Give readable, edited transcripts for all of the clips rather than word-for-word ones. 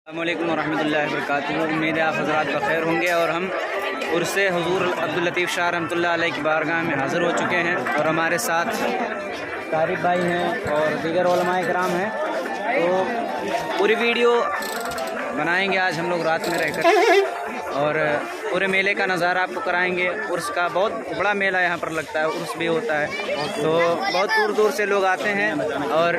अस्सलामुअलैकुम वरहमतुल्लाहि वबरकातुहू। उम्मीद है आप हज़रात बखैर होंगे और हम उर्से हुज़ूर अब्दुल लतीफ़ शाह रहमतुल्लाह अलैह की बारगाह में हाज़िर हो चुके हैं और हमारे साथ तारिब भाई हैं और दीगर उलमाए किराम हैं। तो पूरी वीडियो बनाएंगे आज हम लोग रात में रहकर और पूरे मेले का नज़ारा आपको कराएंगे। उर्स का बहुत बड़ा मेला यहाँ पर लगता है, उर्स भी होता है, तो बहुत दूर दूर से लोग आते हैं। और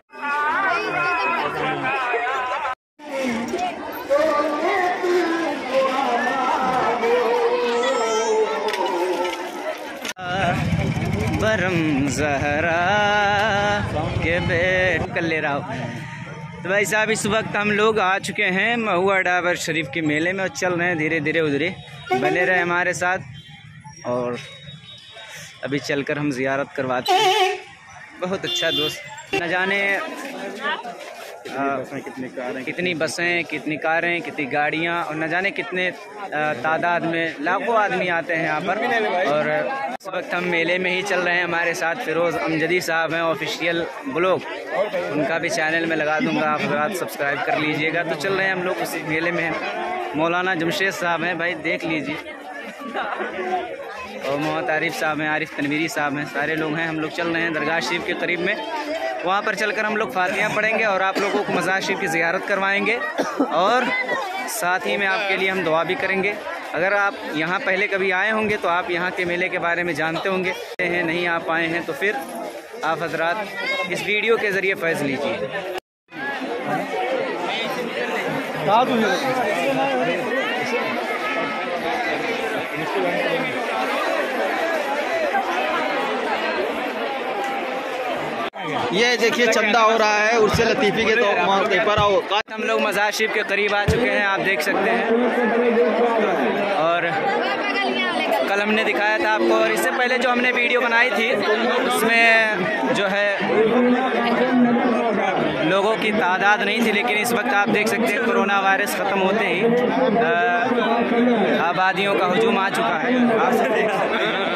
बरम ज़हरा के बेट कर ले रहा हूँ। तो भाई साहब इस वक्त हम लोग आ चुके हैं महुआ डाबर शरीफ के मेले में और चल रहे हैं धीरे धीरे उधरे। बने रहे हमारे साथ और अभी चलकर हम ज़ियारत करवाते हैं। बहुत अच्छा दोस्त, न जाने कितनी बसें, कितनी कारें, कितनी गाड़ियाँ और न जाने कितने तादाद में लाखों आदमी आते हैं यहाँ पर। और इस वक्त हम मेले में ही चल रहे हैं। हमारे साथ फिरोज़ अमजदी साहब हैं, ऑफिशियल ब्लॉग, उनका भी चैनल में लगा दूंगा, आप सब्सक्राइब कर लीजिएगा। तो चल रहे हैं हम लोग उसी मेले में। मौलाना जमशेद साहब हैं, भाई देख लीजिए, और मोहम्मद आरिफ साहब हैं, आरिफ तनवीरी साहब हैं, सारे लोग हैं। हम लोग चल रहे हैं दरगाह शरीफ के करीब में, वहाँ पर चलकर हम लोग फातिहा पढ़ेंगे और आप लोगों को मज़ार शरीफ की ज़ियारत करवाएंगे और साथ ही में आपके लिए हम दुआ भी करेंगे। अगर आप यहाँ पहले कभी आए होंगे तो आप यहाँ के मेले के बारे में जानते होंगे, नहीं आ पाए हैं तो फिर आप हजरात इस वीडियो के ज़रिए फैज़ लीजिए। ये देखिए चंदा हो रहा है उर्से लतीफ़ी के तो मौके पर आओ। हम लोग मज़ार शरीफ के करीब आ चुके हैं, आप देख सकते हैं। और कल हमने दिखाया था आपको, और इससे पहले जो हमने वीडियो बनाई थी उसमें जो है लोगों की तादाद नहीं थी, लेकिन इस वक्त आप देख सकते हैं कोरोना वायरस ख़त्म होते ही आबादियों का हुजूम आ चुका है, आप सब देख सकते हैं।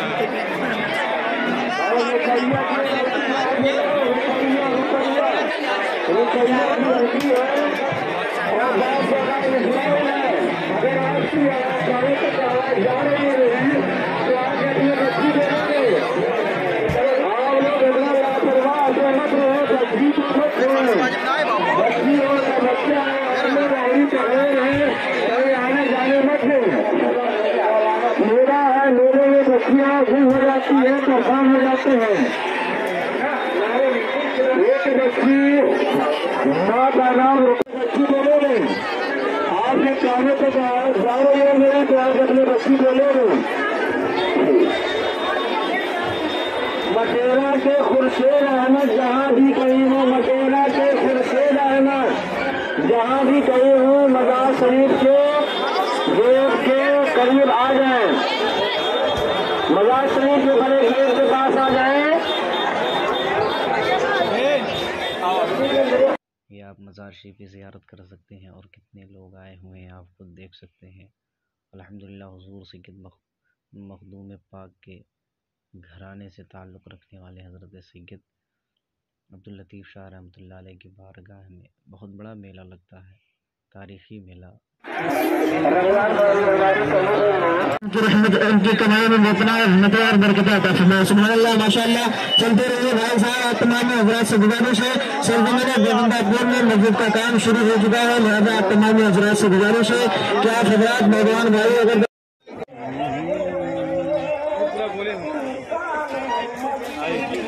मेरा है, मेरे में बच्चियाँ भी हो जाती है, परेशान हो जाते हैं। एक बच्ची माँ का नाम बच्ची बोले आपके कानों को सारे ये मेरे प्यार अपने बच्ची बोले मटेरा के खुर्शेद अहमद जहाँ भी कहीं हो, मटेरा के खुर्शेद अहमद जहाँ भी कहीं हो, मज़ार शरीफ के गेट के करीब आ जाए, मज़ार शरीफ के बड़े गेट के पास आ जाए। ये आप मज़ार शरीफ की ज़ियारत कर सकते हैं और कितने लोग आए हुए हैं आप खुद देख सकते हैं। अल्हम्दुलिल्लाह हुज़ूर सैयद मखदूम पाक के घराने से ताल्लुक़ रखने वाले हज़रत सैयद अब्दुल लतीफ़ शाह रहमतुल्लाह अलैह की बारगाह में बहुत बड़ा मेला लगता है, तारीख़ी मेला। उनकी कमाई में जितना और बरकत आता है, सुभानअल्लाह माशाअल्लाह। चलते रहिए भाई साहब। तमाम हज़रात से गुजारिश है, सरजमीन गोविंदापुर में मस्जिद का काम शुरू हो चुका है, लिहाजा तमाम हज़रात से गुजारिश है कि आप हज़रात नौजवान भाई अगर